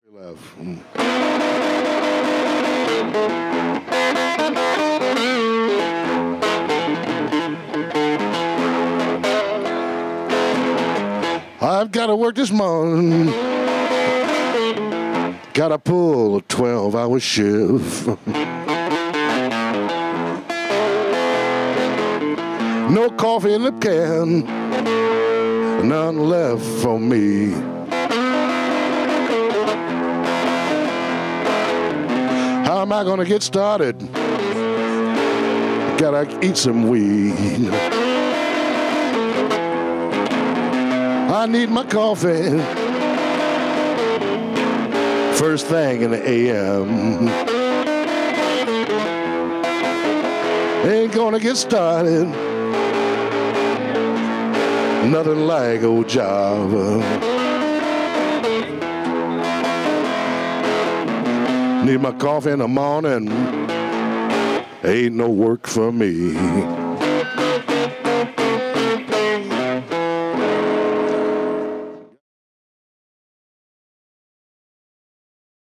Left. I've got to work this morning. Gotta pull a 12-hour shift. No coffee in the can, none left for me. How am I gonna get started? Gotta eat some weed. I need my coffee first thing in the AM. Ain't gonna get started, nothing like old Java. Need my coffee in the morning, ain't no work for me.